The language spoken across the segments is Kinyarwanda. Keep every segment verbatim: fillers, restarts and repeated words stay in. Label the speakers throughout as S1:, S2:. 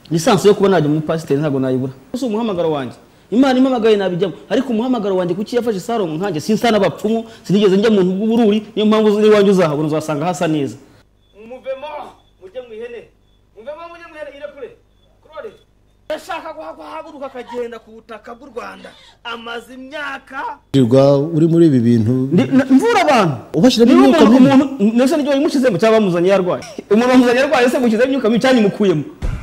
S1: lisansi yo kuba najya mu pasiteri ntago nayibura uso umuhamagaro wanje Imana impamagaye nabijyamo ariko umuhamagaro wanje kuki yafashe Salomo nkanje sinsana bapfumu sinigeze njya muntu bw'ubururi niyo mpamvu ziri wanje uzahabona uzasanga hasa neza muvemo mujye mwihene muvemo mujye mwihene ire kure kurore ashaka guhaguruka kagenda ku butaka bw'u Rwanda amazi imyaka
S2: rwa uri muri ibi bintu
S1: mvura abantu
S2: ubashira imyuka
S1: mibi nese nijyo imushize mu cyaba muzanye yarwaye umuntu wamuzanye yarwaye se mukize imyuka mibi cyane mukuyemo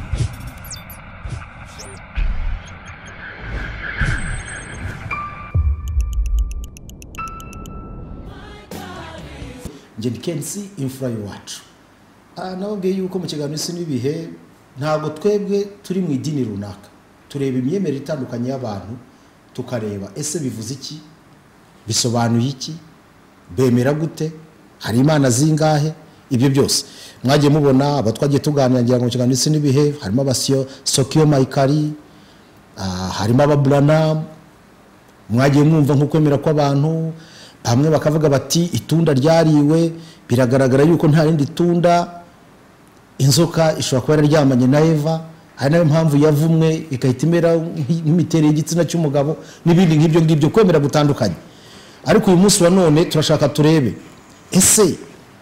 S2: Jedi Kensi imfura y'uwacu ah nababwiye yuko mu kiganiro isi nibihe ntago twebwe turi mu idini runaka tureba imyemerere itandukanye y'abantu tukareba ese bivuze iki bisobanuye iki bemera gute hari imana zingahe ibyo byose mwagiye mubona abatwagiye tuganira ngira ngo mu kiganiro isi nibihe harimo abasiyo Sokio Maikari ah harimo ababrana mwagiye mwumva nko kwemera kw'abantu bamwe bakavuga bati itunda ryariwe biragaragara yuko nta rindi tunda inzoka ishobora kuba yaryamanye na Eva hari nayo mpamvu yavumwe ikahita imera nk'imiterere y'igitsina cy'umugabo n'ibindi nk'ibyo ngibyo kwemera gutandukanye ariko uyu munsi wa none turashaka turebe ese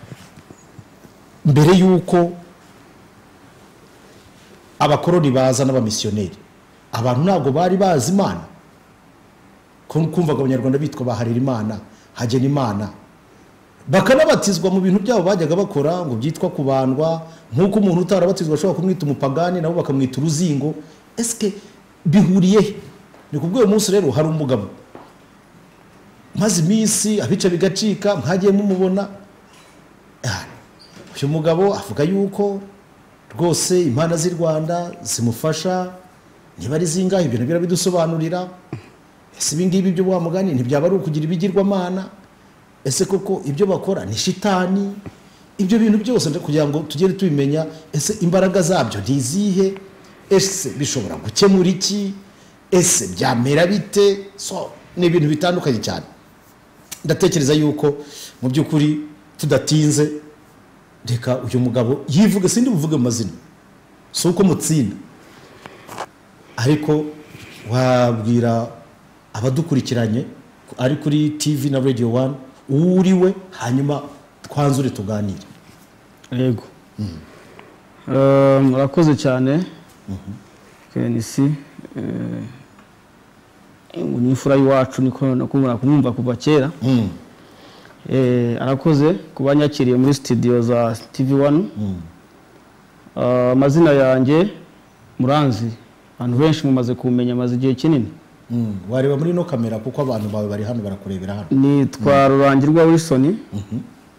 S2: mbere yuko abakoroni baza n'abamisiyoneri abantu ntago bari bazi Imana kumvaga abanyarwanda bitwa baharira Imana hagena Imana bakanabatizwa mu bintu byabo bajyaga bakora ngo byitwa kubandwa nkuko umuntu utarabatizwa ashobora kumwita umupagani nabo bakamwita uruzingo eske bihuriye ni kubwo umunsi rero hari umugabo maze iminsi abica bigacika mwagiye mumubona uyu mugabo avuga yuko rwose impana z'i Rwanda zimufasha niba ari zingahe ibyo nabyo bidusobanurira ese ibingibi byo bwamugani ntibyaba ari ukugira ibigirwamana ese koko ibyo bakora ni shitani ibyo bintu byose kugira ngo tugere tubimenya ese imbaraga zabyo ntizihe ese bishobora gukemura iki ese byamera bite so ni ibintu bitandukanye cyane ndatekereza yuko mu by'ukuri tudatinze reka uyu mugabo yivuge sindi buvuge mu mazina so uko mutsinda ariko wabwira abadukurikiranye ari kuri T V na Radio one uriwe hanyuma twanzure tuganire
S1: yego eh murakoze cyane Kenisi eh unifura y'uwacu niko nakubona kumumva kuva kera eh arakoze kubanyakiriye muri studio za T V one amazina yanjye Muranzi abantu benshi mumaze kumenya maze igihe kinini
S2: Mm, wareba muri no kamera kuko abantu bawe bari hano barakurebera hano.
S1: Ni twa Rurangirwa Wilson.
S2: Mhm.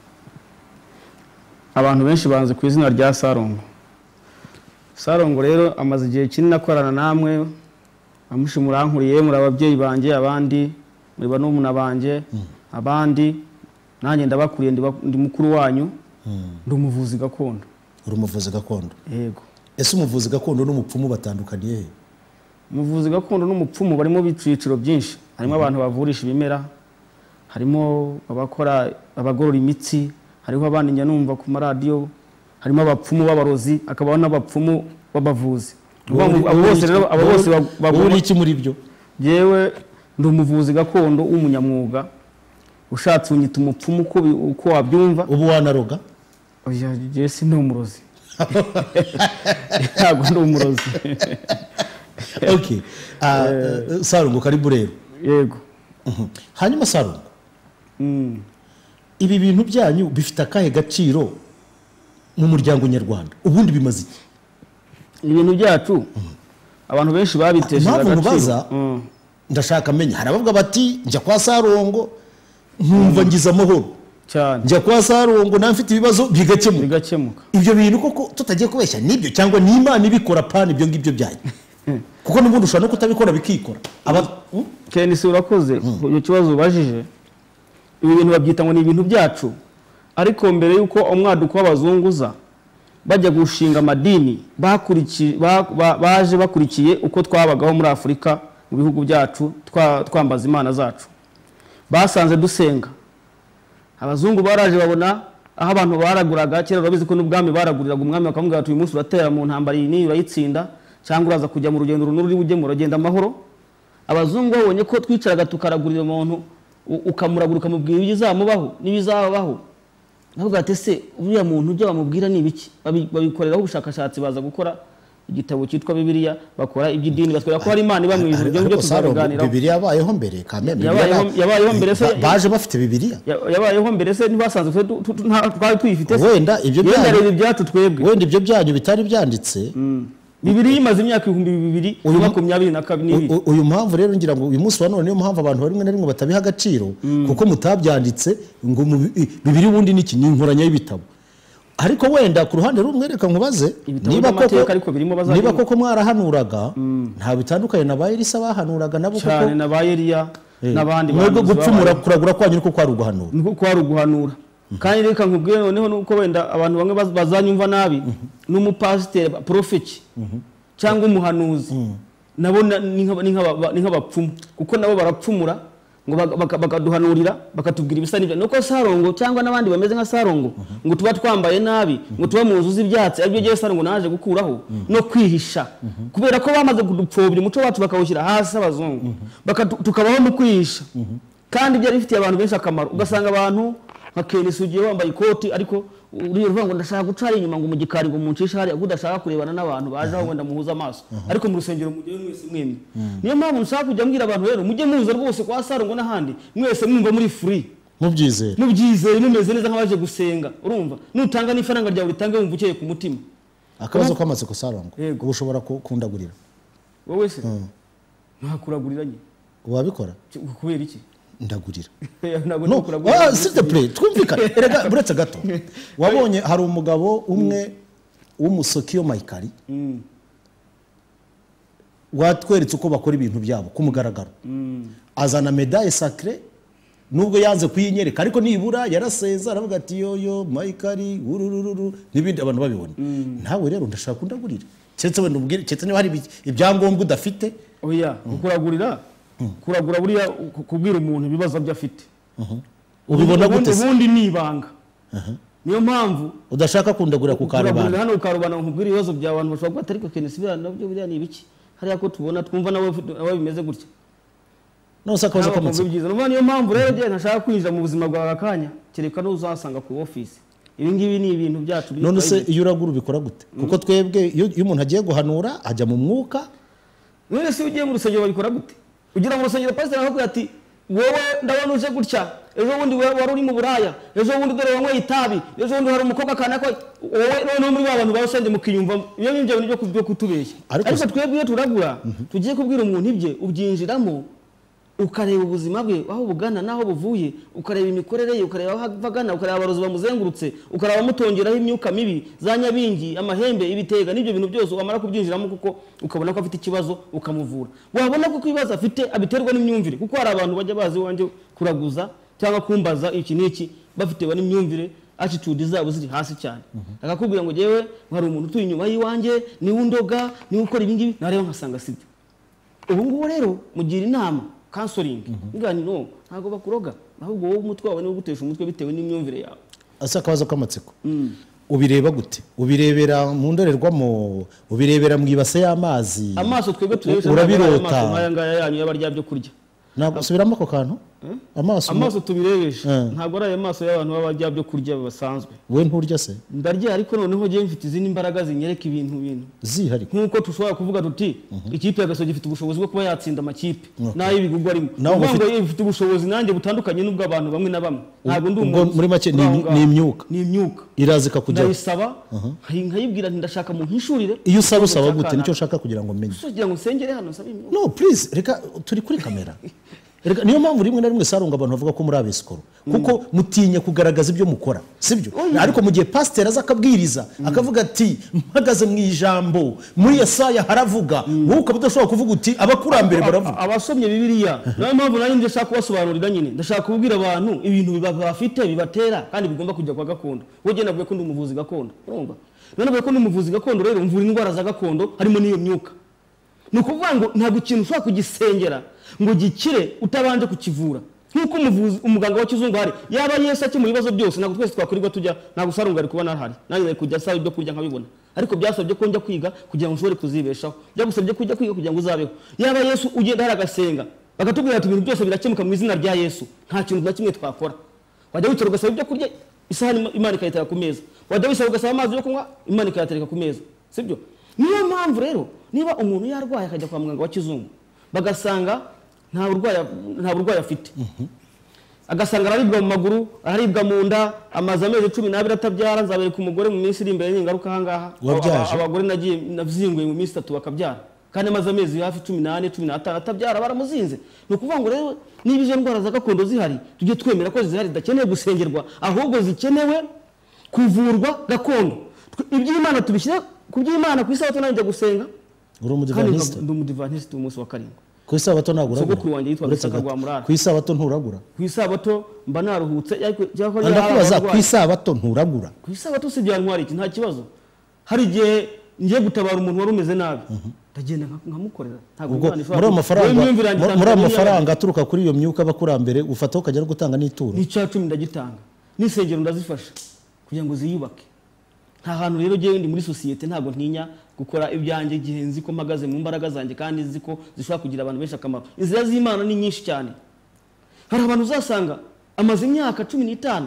S1: Abantu benshi banze ku izina rya Sarongo. Sarongo rero amaze igihe kinini akorana namwe amushimurankuriye muri ababyeyi banje abandi muri banumuna banje mm. abandi nanjye ndabakuriye ndi mukuru wanyu mm. ndi umuvuzi gakondo.
S2: Uri umuvuzi gakondo.
S1: Yego.
S2: Ese umuvuzi gakondo n'umupfumu batandukaniye he?
S1: Umuvuzi gakondo n'umupfumu barimo biciciro byinshi harimo abantu bavurisha ibimera harimo abakora abagorora imitsi hariho abandi nyanumva ku maradiyo harimo abapfumu b'abarozi akabaho n'abapfumu b'abavuzi abo bose rero abo bose
S2: bagura iki muri byo
S1: yewe ndi umuvuzi gakondo w'umunyamwuga ushatse unyita umupfumu uko uko wabyumva
S2: ubu wanaroga
S1: oya je si no umurozi ntabwo ndi umurozi.
S2: Okay. Ah uh, uh, Sarongo karibu rero.
S1: Yego.
S2: Uh-huh. Hanyuma Sarongo.
S1: Mm.
S2: Ibi bintu byanyu bifite akahe gaciro mu muryango nyarwanda. Ubundi bimaze iki?
S1: Ibintu byacu uh-huh. abantu benshi babiteje
S2: agaciro. Mm. Ndashaka menya harabavuga bati njya kwa Sarongo nkumva ngize amahoro.
S1: Cyane.
S2: Njya kwa Sarongo namfite ibibazo bigakemuka.
S1: Bigakemuka.
S2: Ibyo bintu koko tutagiye kubeshya nibyo cyangwa ni Imana ibikora pani ibyo ngibyo byanyu. Kuko n'ubundi ushobora no kutabikora bikikora aba
S1: Kenisi urakoze iyo kibazo ubajije ibi bintu babyita ngo ni ibintu byacu ariko mbere yuko umwaduko w'abazunguza bajya gushinga amadini bakurikiye baje bakurikiye uko twabagaho muri Afrika mu bihugu byacu twambaza imana zacu basanze dusenga abazungu baraje babona aho abantu baraguraga kera urabizi ko n'ubwami baraguriraga umwami bakamubwira ati uyu munsi uratera mu ntambara iyi ni urayitsinda cyangwa uraza kujya mu rugendo runuri ujye mu rugendo amahoro. Abazungu babonye ko twicaraga tukaragurira umuntu ukamuragura ukamubwira ibizamubaho n'ibizabaho, navuga ati se uriya muntu ujya bamubwira ni ibiki? Babikoreraho ubushakashatsi, baza gukora igitabo cyitwa Bibiliya, bakora iby'idini, batwera ko hari Imana iba mu ijuru. Ibyo byo tuzabiganiraho.
S2: Bibiliya yabayeho mbere kameme,
S1: yabayeho mbere se
S2: baje bafite Bibiliya,
S1: yabayeho mbere se ntibasanzwe twari tuyifite se.
S2: Wenda ibyo
S1: byanyu byacu twebwe,
S2: wenda ibyo byanyu bitari byanditse.
S1: Bibiliya imaze imyaka ibihumbi bibiri na makumyabiri na kabiri.
S2: Uyu mpamvu rero ngira ngo uyu munsi wa none niyo mpamvu abantu barimwe na rimwe batabiha agaciro, kuko mutabyanditse ngo Bibiliya ubundi niki ni inkoranya y'ibitabo. Ariko wenda ku ruhande rumwe reka nkubaze, niba koko niba koko mwarahanuraga nta bitandukanye na ba Elisa bahanuraga nabo koko
S1: cyane na ba Eliya n'abandi
S2: bantu mwebwe gupfumura kuragura kwanyu niko kwari uguhanura,
S1: niko kwari uguhanura. Kandi reka nkubwire noneho nuko wenda abantu bamwe bazanyumva nabi, n'umupasiteri profeti cyangwa umuhanuzi nabo ni nk'abapfumu, kuko nabo barapfumura ngo bakaduhanurira bakatubwira ibisa n'ibyo. Nuko Sarongo cyangwa n'abandi bameze nka Sarongo ngo tuba twambaye nabi, ngo tuba mu nzu z'ibyatsi, aribyo gihe Sarongo naje gukuraho no kwihisha, kubera ko bamaze kudupfobya umuco wacu bakawushyira hasi abazungu, tukabaho mu kwihisha. Kandi byari bifitiye abantu benshi akamaro. Ugasanga abantu nka Kenisi ugiye wambaye ikoti, ariko uriye ruvuga ngo ndashaka gucara inyuma ngo mu gikari ngo muncisha hari udashaka kurebana n'abantu baje aho wenda muhuza amaso, ariko mu rusengero mujye mwese mwemye. Niyo mpamvu nshaka kujya mbwira abantu rero mujye muza rwose kwa Sarongo n'ahandi mwese mwumva muri free,
S2: mubyizere
S1: mubyizere mumeze neza nk'abaje gusenga. Urumva nutanga n'ifaranga ryawe ritange wumva ukeye ku mutima.
S2: Akabazo kamaze ko Sarongo ubu ushobora kundagurira
S1: wowe se ntakuragurira nye
S2: wabikora
S1: kubera iki?
S2: Ndagurira no ah s'il te plaît twumvikane. Erega buretse gato, wabonye hari umugabo umwe w'umusokiyo Maikari watweretse uko bakora ibintu byabo ku mugaragaro, azana medaille sacrée nubwo yanze kuyinyereka, ariko nibura yaraseza aravuga ati yoyo Maikari urururu n'ibindi abantu babibona. Nawe rero ndashaka kundagurira cyetse wenda ubwire cyetse niba hari ibyangombwa udafite.
S1: Oya kuragurira kuragura buriya kubwira umuntu ibibazo byo afite
S2: ubibona gute se?
S1: Ubundi nibanga niyo mpamvu
S2: udashaka kundagura ku karubana.
S1: Hano ukarubana nkubwira ibibazo bya abantu bashobora gutari ko Kenisi bya nabyo biriya ni ibiki hariya ko tubona twumva nawe nawe bimeze gutya
S2: no sakaza kamatse
S1: byiza. Niyo mpamvu rero je ntashaka kwinjira mu buzima bwawe akanya kereka no uzasanga ku office. Ibi ngibi ni ibintu byacu.
S2: None se iyo uragura ubikora gute? Kuko twebwe iyo umuntu agiye guhanura ajya mu mwuka.
S1: None se ugiye mu rusengero babikora gute? Ugira mu rusengero pastor aravuga ati wowe ndabona uje gutya, ejo bundi wari uri mu buraya, ejo bundi dore wanywe itabi, ejo bundi hari umukobwa kana ko wowe none muri abantu bawusende mukiyumva iyo bimje byo kubyo kutubeshya. Ariko twebwe iyo turagura tugiye kubwira umuntu ibye ubyinjiramo ukareba ubuzima bwe aho bugana naho buvuye, ukareba imikorere ye, ukareba aho bagana, ukareba abarozi bamuzengurutse, ukareba mutongeraho imyuka mibi za nyabingi, amahembe, ibitega n'ibyo bintu byose wamara kubyinjiramo kuko ukabona ko afite ikibazo ukamuvura. Wabona ko ibibazo afite abiterwa n'imyumvire, kuko hari abantu bajya bazi wanje kuraguza cyangwa kumbaza iki n'iki bafite bani imyumvire attitude zabo ziri hasi cyane. Akakubwira ngo jewe hari umuntu utuye inyuma yiwanje ni undoga ni ukora ibi ngibi nareo nkasanga sibyo. Ubu ngubu rero mugira inama counseling ngani no ntago bakuroga ahubwo wowe umutwe wawe no gutesha umutwe bitewe n'imyumvire yawe.
S2: Asa kabazo kamatsiko ubireba gute? Ubirebera mu ndorerwamo, ubirebera mu ibase y'amazi?
S1: Amaso twebwe turebesha
S2: urabirota
S1: amaso ngaya yanyu y'abarya byo kurya.
S2: Ntabwo subiramo ko kantu amaso
S1: amaso tubirebesha ntago ari amaso y'abantu b'abarya byo kurya basanzwe.
S2: We nturya se?
S1: Ndarya ariko noneho je mfite izindi imbaraga zinyereka ibintu bintu
S2: zihari,
S1: nkuko tushobora kuvuga tuti ikipe ya Gasogi ifite ubushobozi bwo kuba yatsinda amakipe nayo ibigugwa arimo, nubwo ifite ubushobozi nanjye butandukanye n'ubwo abantu bamwe na bamwe. Ntago ndi umuntu
S2: muri make ni imyuka
S1: ni imyuka
S2: irazika kujya
S1: ndayisaba nkayibwira nti ndashaka mu nkishurire.
S2: Iyo usaba usaba gute? Nicyo shaka kugira ngo menye
S1: kugira ngo nsengere hano sabe imyuka.
S2: No please reka turi kuri kamera. Erega niyo mpamvu rimwe na rimwe Sarongo abantu bavuga ko muri abesikoro kuko mutinya kugaragaza ibyo mukora sibyo. Ariko mu gihe pastor aza akabwiriza akavuga ati mpagaze mu ijambo muri Yesaya haravuga, wowe ukaba udashobora kuvuga uti abakurambere baravuga. Abasomye
S1: Bibiliya niyo mpamvu nari ndashaka kubasobanurira nyine, ndashaka kubwira abantu ibintu bibafite bibatera kandi bigomba kujya kwa gakondo. Wowe genda navuye ko ndi umuvuzi gakondo, urumva none navuye ko ndi umuvuzi gakondo rero mvura indwara za gakondo harimo niyo myuka. Nukuvuga ngo ntabwo ikintu ushobora kugisengera ngo gikire utabanje kukivura. nkuko umuvuzi umuganga wa kizungu hari yaba Yesu akemura ibibazo byose ntabwo twese twakurirwa tujya ntabwo sarunga ari kubona hari nanjye nari kujya saba ibyo kurya nkabibona ariko byasabye ko njya kwiga kugira ngo ushobore kuzibeshaho byagusabye kujya kwiga kugira ngo uzabeho yaba Yesu ugenda hari agasenga bagatubwira ati ibintu byose birakemuka mu izina rya Yesu nta kintu na kimwe twakora wajya wicara ugasaba ibyo kurya isahani Imana ikayitera ku meza wajya wisaba ugasaba amazi yo kunywa Imana ikayatereka ku meza sibyo niyo mpamvu rero niba umuntu yarwaye akajya kwa muganga wa kizungu bagasanga nta burwayi nta burwayi afite agasanga araribwa mu maguru araribwa mu nda amaze amezi cumi n'abiri atabyara nzabereka umugore mu minsi iri imbere n'ingaruka ahangaha abagore nagiye nazinguye mu minsi itatu bakabyara kandi amaze amezi hafi cumi n'ane cumi n'atanu atabyara baramuzinze ni ukuvuga ngo rero niba izo ndwara za gakondo zihari tujye twemera ko zihari zidakeneye gusengerwa ahubwo zikenewe kuvurwa gakondo iby'Imana tubishyira ku by'Imana ku isabato nanjye gusenga
S2: uri umudivantiste
S1: ndi umudivantiste umunsi wa karindwi
S2: ku isabato nagura
S1: sogokuru wanjye yitwa Bisaka rwa Murara
S2: ku isabato nturagura
S1: ku isabato mba naruhutse
S2: ndakubaza ku isabato nturagura
S1: ku isabato si byantwara iki nta kibazo hari igihe ngiye gutabara umuntu wari umeze nabi ndagenda nkamukorera ntabwo
S2: muri amafaranga muri amafaranga aturuka kuri iyo myuka bakurambere ufata ukajya no gutanga n'ituro
S1: ni cya cumi ndagitanga n'isengero ndazifasha kugira ngo ziyubake nta hantu rero giye ndi muri societe ntabwo ntinya gukora ibyanjye gihe nzi ko mpagaze mu mbaraga zanjye kandi nzi ko zishobora kugira abantu benshi akamaro inzira z'Imana ni nyinshi cyane hari abantu uzasanga amaze imyaka cumi n'itanu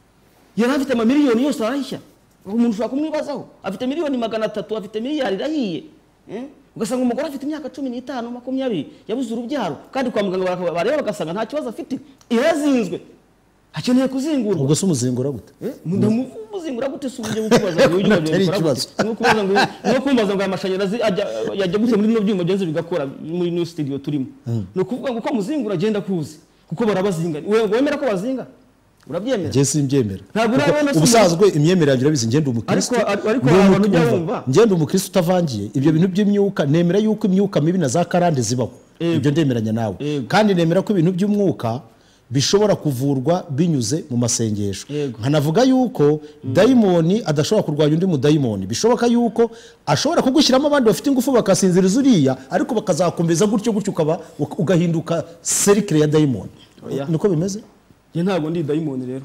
S1: yari afite ama miliyoni yose arahishya umuntu ushobora kumwibazaho afite miliyoni magana atatu afite miliyari irahiye eh ugasanga umugore afite imyaka cumi n'itanu makumyabiri yabuze urubyaro kandi kwa muganga bareba bagasanga nta kibazo afite irazinzwe akeneye kuzingurwa
S2: ubwo se umuzingura gute
S1: eh muzingura gute subije gukubaza ngo yujye gukora no kubaza ngo no kumbaza ngo amashanyarazi yajya gute muri no byuma byenze bigakora muri new studio turimo no kuvuga ngo ko muzingura agenda kuzi kuko barabazinga wewe wemera ko bazinga urabyemera
S2: je simbyemera
S1: ntabwo urabona
S2: ubusazwe imyemerere yagira bizi ngende umukristo
S1: ariko abantu byumva
S2: ngende umukristo utavangiye ibyo bintu by'imyuka nemera yuko imyuka mibi na za karande zibaho ibyo ndemeranya nawe kandi nemera ko ibintu by'umwuka bishobora kuvurwa binyuze mu masengesho nkanavuga yuko daimoni adashobora kurwanya undi mu daimoni bishoboka yuko ashobora kugushyiramo abandi bafite ingufu bakasinziriza uriya ariko bakazakomeza gutyo gutyo ukaba ugahinduka circle ya daimoni niko bimeze
S1: je ntago ndi daimoni rero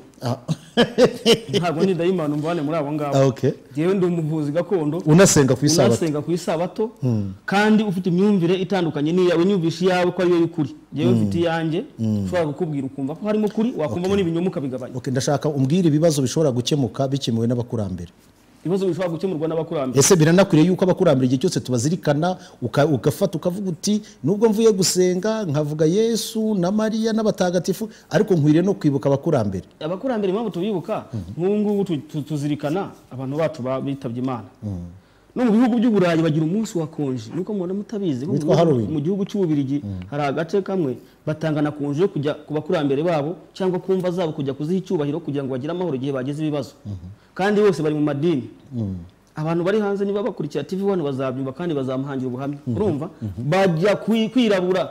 S1: ntago ndi daimoni mbane muri abo ngabo
S2: okay
S1: jewe ndi umuvuzi gakondo
S2: unasenga ku isabato
S1: unasenga ku isabato kandi ufite imyumvire itandukanye ni yawe nyumvisha yawe ko ariyo y'ukuri jewe mfite yanjye ushobora gukubwira ukumva ko harimo kuri wakumvamo n'ibinyomuka bigabanya
S2: okay ndashaka umbwire ibibazo bishobora gukemuka bikemuwe n'abakurambere
S1: ibibazo bishobora gukemurwa n'abakurambere
S2: ese biranakwiriye yuko abakurambere igihe cyose tubazirikana ugafata ukavuga uti nubwo mvuye gusenga nkavuga Yesu na Mariya n'abatagatifu ariko nkwiriye no kwibuka abakurambere
S1: abakurambere impamvu tubibuka nk'ubu tuzirikana abantu bacu bitabye Imana no mu bihugu by'Uburayi bagira umunsi wakonje nuko mubona mutabizi mu gihugu cy'Ububirigi hari agace kamwe batangana konje yo kujya ku bakurambere babo cyangwa kumva zabo kujya kuziha icyubahiro kugira ngo bagire amahoro igihe bageze ibibazo kandi bose bari mu madini abantu bari hanze niba bakurikira T V one bazabyumva kandi bazamuhangira ubuhamya urumva bajya kwirabura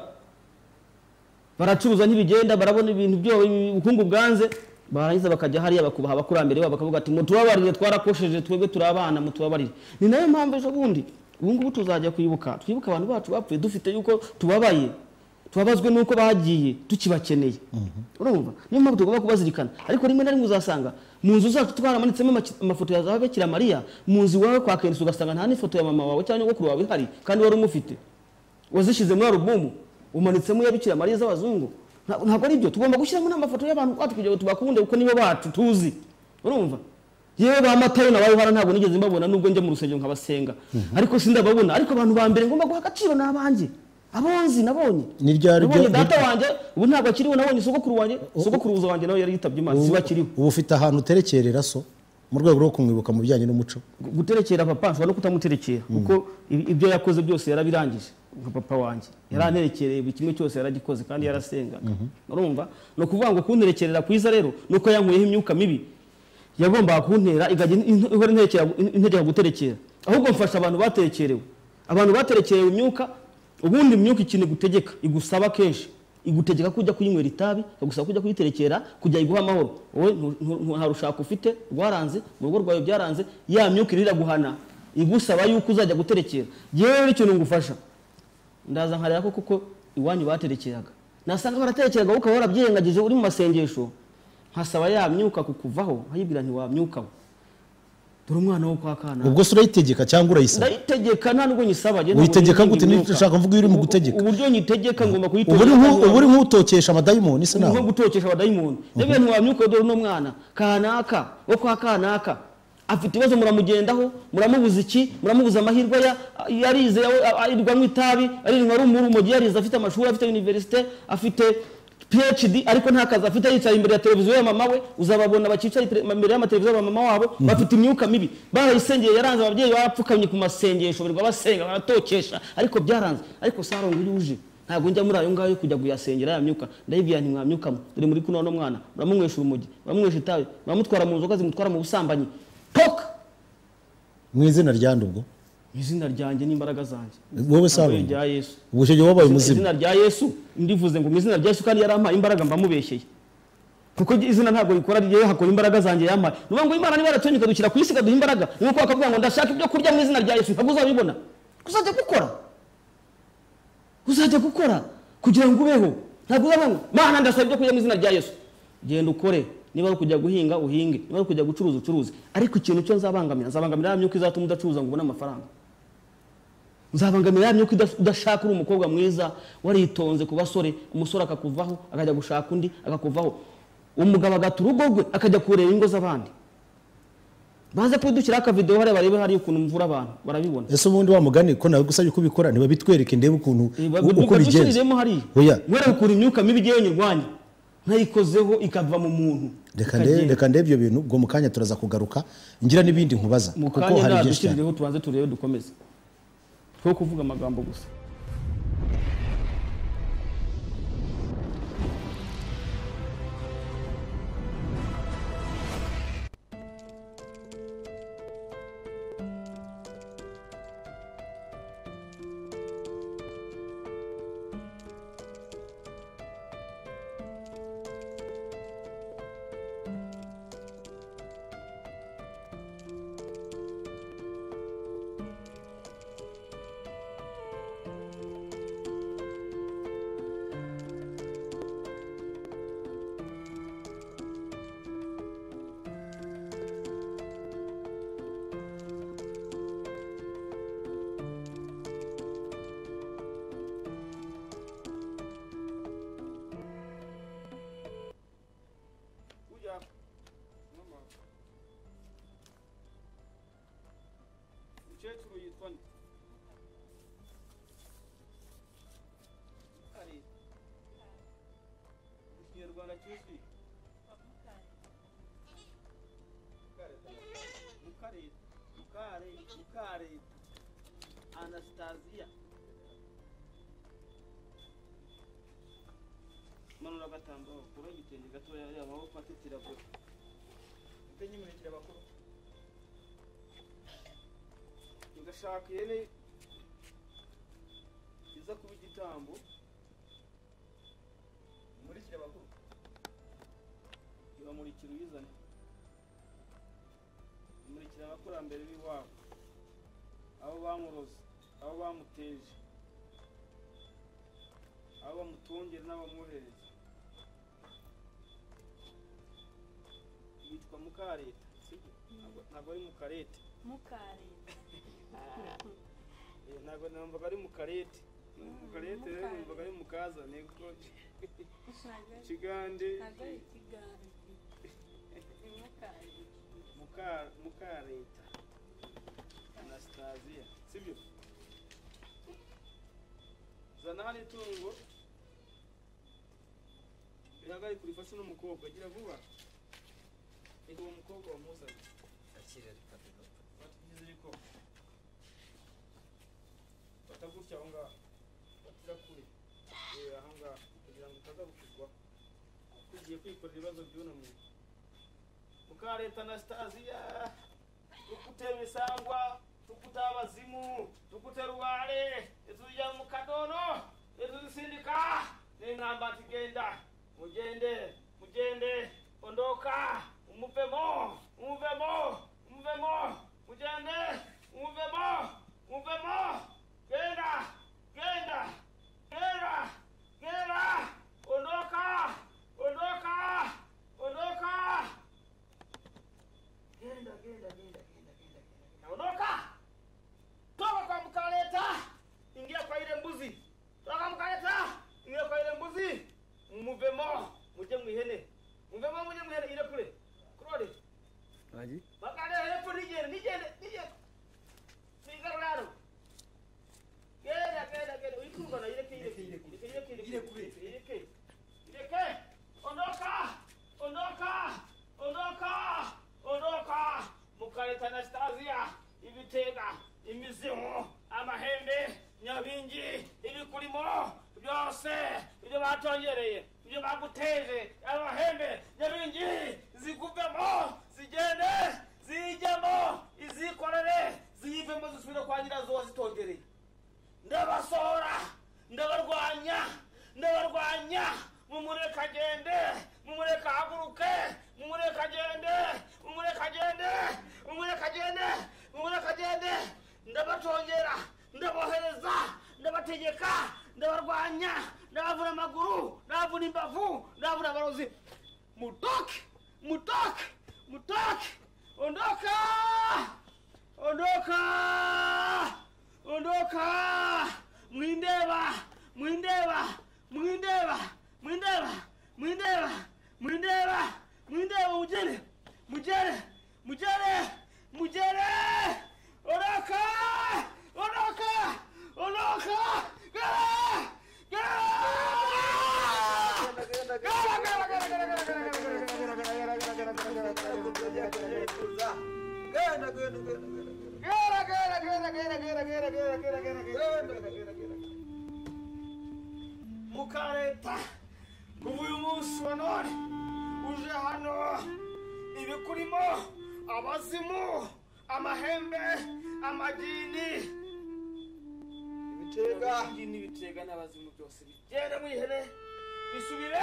S1: baracuruza ntibigenda barabona ibintu byo ubukungu bwanze barangiza bakajya hariya bakubaha abakurambere babo bakavuga ati mutubabarire twarakosheje twebwe turabana mutubabarire ni nayo mpamvu ejo bundi ubu ngubu tuzajya kwibuka twibuka abantu bacu bapfuye dufite yuko tubabaye tubabazwe nuko bagiye tukibakeneye urumva niyo mpamvu tugomba kubazirikana ariko rimwe na rimwe uzasanga mu nzu zacu twaramanitsemo amafoto ya za Bikira Mariya mu nzu wawe kwa Kenshi ugasanga nta n'ifoto ya mama wawe cyangwa nyogokuru wawe ihari kandi wari umufite wazishize muri alubumu umanitsemo ya Bikira Mariya z'abazungu ntabwo ari byo tugomba gushyiramo n'amafoto y'abantu bacu kugira ngo tubakunde uko nibo bacu tuzi urumva yewe ba Matayo na Yohana ntabwo nigeze mbabona nubwo njye mu rusengero nkabasenga ariko sindababona ariko abantu ba mbere ngomba guha agaciro n'abanjye abonzi nabonye
S2: ni ryari
S1: ryo data wanje ubu ntabwo akiriho nabonye sogokuru wanje sogokuruza wanje nawe yari yitabye Imana siba akiriho
S2: ubu ufite ahantu uterekerera so mu rwego rwo kumwibuka mu bijyanye n'umuco
S1: guterekera papa nshobora no kutamuterekera kuko ibyo yakoze byose yarabirangije papa wanje yaranterekereye buri kimwe cyose yaragikoze kandi yarasengaga urumva no kuvuga ngo kunterekerera kwiza rero nuko yankuyeho imyuka mibi yagomba kuntera igajya ihora interekera intege guterekera ahubwo mfasha abantu baterekerewe abantu baterekerewe imyuka ubundi imyuka ikintu gutegeka igusaba kenshi igutegeka kujya kuyinywera itabi igusaba kujya kuyiterekera kujya iguha amahoro wowe nta rushaka ufite rwaranze mu rugo rwawe byaranze ya myuka irira guhana igusaba yuko uzajya guterekera yewe ikintu ngufasha ndaza nkareba ko kuko iwanyu baterekeraga nasanga baratekerega wowe ukaba warabyirengagije uri mu masengesho nkasaba yamyuka kukuvaho nkayibwira ntiwamyukaho dore umwana wo kwa kana
S2: ubwo se urayitegeka cyangwa urayisaba
S1: ndayitegeka nta nubwo nyisaba agenda
S2: uyitegeka gute nishaka mvuga uri mu gutegeka
S1: uburyo nyitegeka ngomba kuyitegeka
S2: ubu uri nk'utokesha abadayimoni se nawe
S1: nko gutokesha abadayimoni ndebye ntiwamyuka dore no mwana kanaka wo kwa kanaka afite ibibazo muramugendaho muramubuza iki muramubuza amahirwe ya yarize arirwa mu itabi arirwa ari umurumogi yarize afite amashuri afite universite afite P H D ariko nta kazi afite yicaye imbere ya televiziyo ya mama we uzababona bacicaye imbere y'amateleviziyo ya mama wabo bafite imyuka mibi barayisengeye yaranze ababyeyi barapfukamye ku masengesho birwa basenga baratokesha ariko byaranze ariko sarongo yuje ntabwo njya muri ayo ngayo kujya guyasengera ya myuka ndayibwira nti mwamyukamo dore muri kuno no mwana muramumwesha urumogi muramumwesha itabi muramutwara mu nzoga zimutwara mu busambanyi toka
S2: mu izina ryande ubwo
S1: izina ryanjye n'imbaraga zanjye
S2: wowe sarongo
S1: rya Yesu
S2: ubusheje wabaye muzima
S1: izina rya Yesu ndivuze ngo mu izina rya Yesu kandi yarampaye imbaraga mba mubeshyeye kuko izina ntabwo rikora rigiye hakora imbaraga zanjye yampaye nuvuga ngo Imana niba yaratonyeka dukira ku isi kaduha imbaraga nuko akavuga ngo ndashaka ibyo kurya mu izina rya Yesu ntabwo uzabibona kuzajya gukora uzajya gukora kugira ngo ubeho ntabwo uzabona Mana ndasaba ibyo kurya mu izina rya Yesu genda ukore niba ari kujya guhinga uhinge niba ari kujya gucuruza ucuruze ariko ikintu cyo nzabangamira nzabangamira ya myuka izatuma udacuruza ngo ubone amafaranga nzabangamira ya myuka udashaka uri umukobwa mwiza waritonze ku basore umusore akakuvaho akajya gushaka undi akakuvaho umugabo agata urugo rwe akajya kureba ingo z'abandi baze kudukira aka video hare barebe hari ukuntu mvura abantu barabibona
S2: ese ubundi wa mugani ko nawe gusabye kubikora niba bitwereke ndebe ukuntu uko bigenze
S1: oya mwere ukura imyuka mibi giye nyirwanya ntayikozeho ikava mu muntu
S2: reka ndebe reka ndebe ibyo bintu ubwo mukanya turaza kugaruka ngira nibindi nkubaza
S1: kuko hari byinshi cyane tubanze turebe dukomeze two kuvuga amagambo gusa Umukecuru yitwa nde? Mukare. Ikinyarwanda kizwi? Mukare. Mukare. Mukare. Anastasia. Manura gatamba kuro igitenge gatoya y'amaboko atitira ko. Utenye murekera bakuru. Ngashaka yene iza kuba igitambo muri kire bakuru ibamurikira uyizane imurikira abakurambere b'iwabo abo bamuroze abo bamuteje abo bamutungera n'abamwohereza yitwa Mukareta sibyo ntabwo ari Mukarete
S3: Mukareta
S1: ntabwo numvaga ari Mukarete Mukarete rero numvaga ari Mukaza niko Kigande Mukar Mukareta Anastasia sibyo zana hano itungo bihagaye kuri fashe n'umukobwa gira vuba ego umukobwa wamuzanye akire rikatiko batugiziriko batagutya aho ngaho batira kure eh aho ngaho kugira ngo utazabukirwa tugiye kwikorera ibibazo by'uno muntu Mukareta Anastasia tukutera isangwa tukutera abazimu tukutera ubare ezujya mu kadono ezuzisindika n'intamba tigenda mugende mugende ondoka umuvemo umuvemo umuvemo mugende umuvemo umuvemo genda genda genda genda
S3: irekure.
S1: Ireke. Ireke. Ondoka. Ondoka. Ondoka. Ondoka. Mukareta Anastasia. Ibitega. Imizimu. Amahembe. Nyabingi. Ibikurimo. Byose. Ibyo batongereye. Ibyo baguteje. Amahembe. Nyabingi. Ziguvemo. Zigende. Zijyamo. Izikorere. Ziyivemo zisubire kwa nyirazo wazitongereye. Ndabasohora. Ndabarwanya. Ndabarwanya. Mumureka agende. Mumureka haguruke. Mumureka agende. Mumureka agende. Mumureka agende. Mumureka agende. Ndabatongera. Ndabohereza. Ndabategeka. Ndabarwanya. Ndabavuna amaguru. Ndabavuna imbavu. Ndabavuna abarozi. Mutoke. Mutoke. Mutoke. Ondoka. Ondoka. Ondoka. Mwindeba. Mwindeba. Mwindeba. Mwindeba. Mwindeba. Mwindeba. Mwindeba mujere. Mujere. Mujere. Mujere. Ondoka. Ondoka. Ondoka. Gara. Gara. Gara. Gara. Gara. Mukareta kuva uyu munsi wa none uje hano ibikurimo abazimu amahembe amagini ibitega n'ibitega n'abazimu byose bigenda mwihere bisubire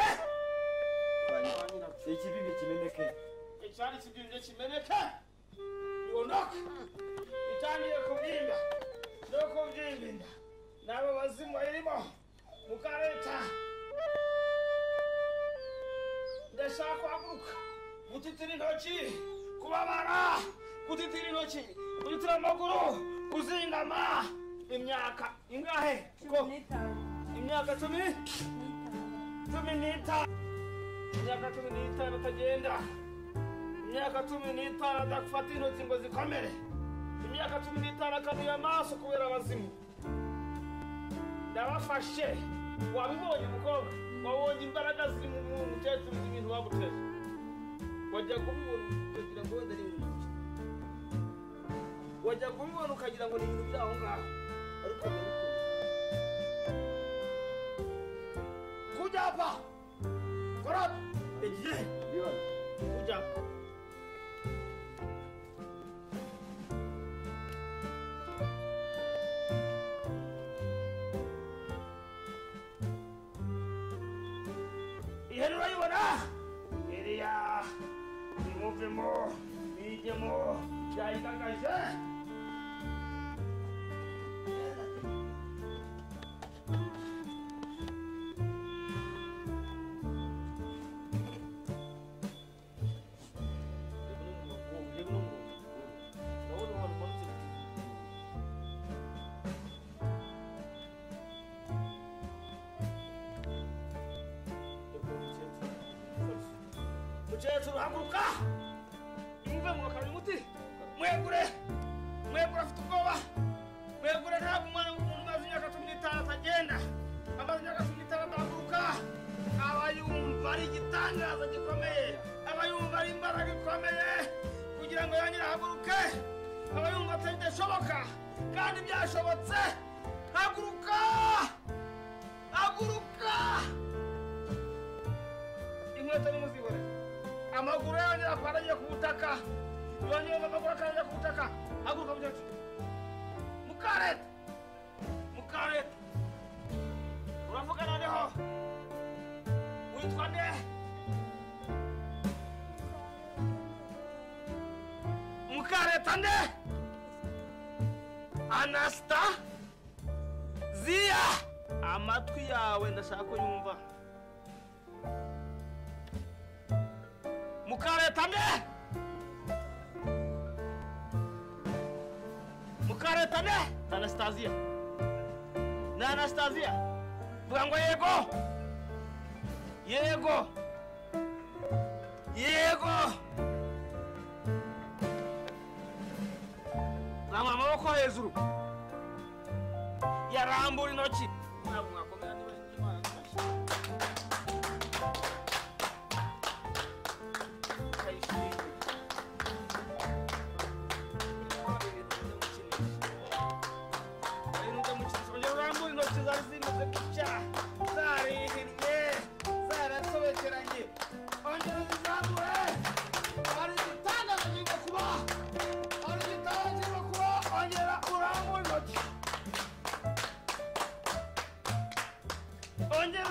S3: Ikibibi kimeneke.
S1: icyari kibyimbye kimeneke bibondoka bitangiye kubyimba no kubyimba inda n'abo bazimu bayirimo Mukareta ndashaka kuhaguruka gutitira intoki kubabara gutitira intoki gutitira amaguru kuzingama imyaka ingahe ko imyaka cumi cumi n'itanu imyaka cumi n'itanu atagenda imyaka cumi n'itanu adafata intoki ngo zikomere imyaka cumi n'itanu akanuye amaso kubera abazimu ndabafashe wabibonye umukobwa wabonye imbaraga ziri mu mukecuru z'ibintu waguteje wajya kubibona ukagira ngo wenda ni ibintu wajya kubibona ukagira ngo ni ibintu by'aho ngaho ariko kujya hapa korora igihe kujya hapa ihene urayibona iriya imuvemo ijyemo byayigagaje mukecuru haguruka muve mwakabiri muti mwegure mwegure afite ubwoba mwegure ntabwo umwana w'umuntu umaze imyaka cumi n'itanu atagenda amaze imyaka cumi n'itanu atahaguruka aba yumva ari igitangaza gikomeye aba yumva ari imbaraga ikomeye kugira ngo yongere ahaguruke aba yumva atari bidashoboka kandi byashobotse haguruka haguruka inkweto nimuzibore amaguru yongera kwaragiye ku butaka yongera amaguru akaragiye ku butaka haguruka mukecuru Mukareta Mukareta uravuga noneho witwa nde Mukareta nde Anastasia amatwi yawe ndashaka ko yumva Mukareta nde Mukareta nde Anastasia na Anastasia vuga ngo yego yego yego Rama amaboko hejuru yarambura intoki ntabwo mwakomera niba imana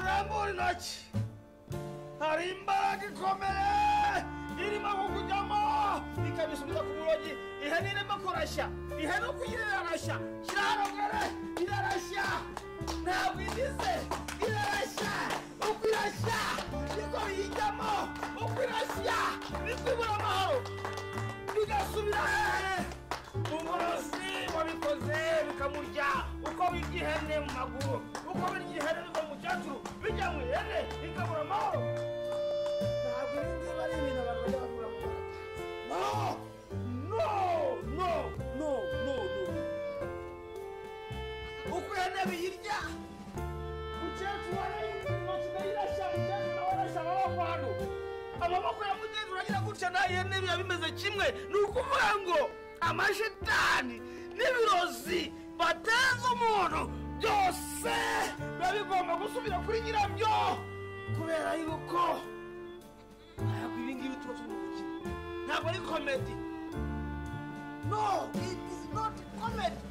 S1: urambura intoki hari imbaraga ikomeye irimo kukujyamo ikabisubiza ku murogi ihene irimo kurashya ihene uko irarashya shyira hano kare irarashya ntabwo igize irarashya uko irashya niko biyijyamo uko irashya niko ibura amahoro bigasubira hehe umurozi wabikoze bikamurya uko bijya ihene mu maguru uko bijya ihene biva mu cyaturu bijya mu ihene bikabura amahoro ntabwo ibi ngibi ari ibintu abantu bajya bakura mu Rwanda no no no no no uko ihene biyirya umukecuru warayintoki ndayirashya umukecuru nawe arashya amaboko hano amaboko ya mugenzi uragira gutya nayo ihene biba bimeze kimwe ni ukuvuga ngo amashitani n'ibirozi bateza umuntu byose biba bigomba gusubira kuri nyirabyo kubera yuko ntabwo ibi ngibi tuba tumuvugira ntabwo ari komedi no it is not comedy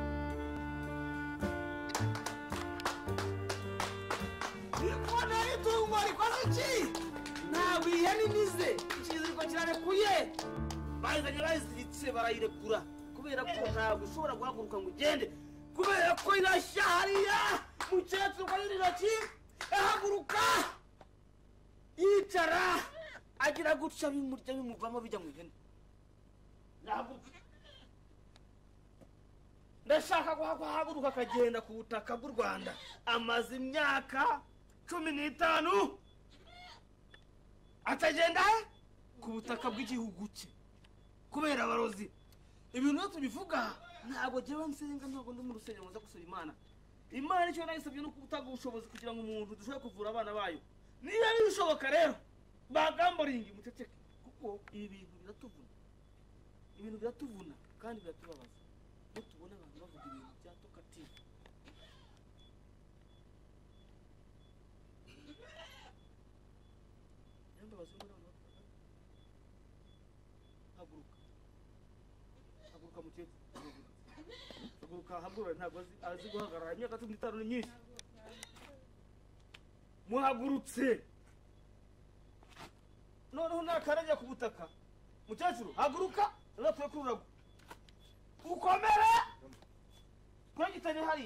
S1: ikona itungo rikoze iki ntabwo ihene imize ikiziriko kirarekuye bayizanye bayiziritse barayirekura kubera ko ntabwo ushobora guhaguruka ngo ugende kubera ko irashya hariya mukecuru kwa intoki ahaguruka yicara agira gutya bimurya bimuvamo bijya mu ihene nahaguruka ndashaka guhaguruka akagenda ku butaka bw'u Rwanda amaze imyaka cumi n'itanu atagenda ku butaka bw'igihugu cye kubera abarozi ibintu byo tubivuga ntabwo jyewe nsenga ntabwo ndi mu rusengero nza gusaba Imana Imana icyo nayisabye no kubutaga ubushobozi kugira ngo umuntu dushobore kuvura abana bayo niba bishoboka rero bagamboringi muceceke kuko ibi bintu biratuvuna ibintu biratuvuna kandi biratubabaza iyo tubona abantu bavuga ibintu bya tokatifu yambabaza muri abantu haguruka haguruka mukecuru haguruka haguruka ntabwo azi guhagarara imyaka cumi n'itanu ni myinshi muhagurutse noneho nakarajya ku butaka mukecuru haguruka natuye kuri urago ukomere kwegitanye hari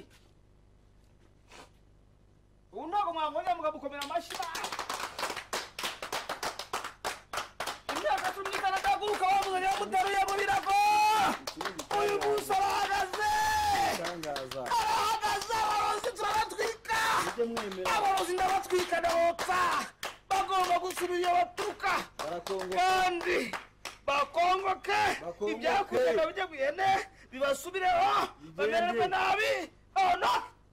S1: ubu ntabwo mwabonye mugabukomera amashyi imyaka cumi n'itanu agaguruka wamuzanye wamuteruye mu birago uyu munsi arahagaze arahagaze abarozi turabatwika abarozi ndabatwika ndabotsa bagomba gusubira iyo baturuka kandi bakongoke ibyakurya bijya ku ihene bibasubireho bamererwe nabi ono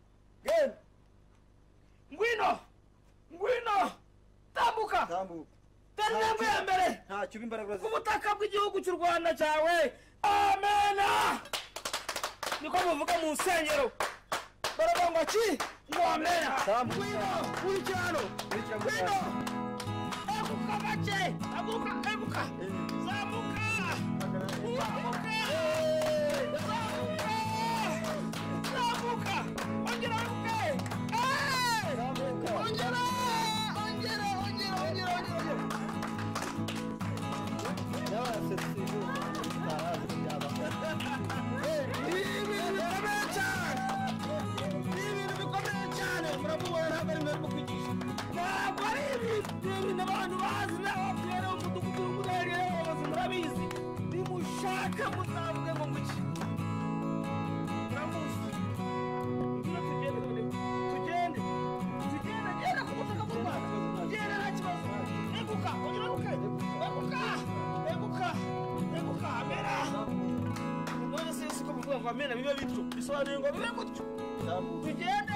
S1: ngwino ngwino tambuka tari intambwe ya mbere ku butaka bw'igihugu cy'u Rwanda cyawe amena niko muvuga mu nsengero baravuga ngo ki ngo amena ngwino kurikira hano ngwino eguka make aguka eguka zamuka zamuka zamuka ongera eguke ongera ongera ongera ongera ongera abantu bazi n'abapfira umudugudu w'umurere w'abazi murabizi nimushaka muzavuge ngo muki muramuzi ngwino tugende none tugende tugende genda ku butaka bw'u Rwanda genda nta kibazo eguka ongera eguke eguka eguka eguka amera none se siko bivuga ngo amera bibe bityo bisobanuye ngo bibe gutyo tugende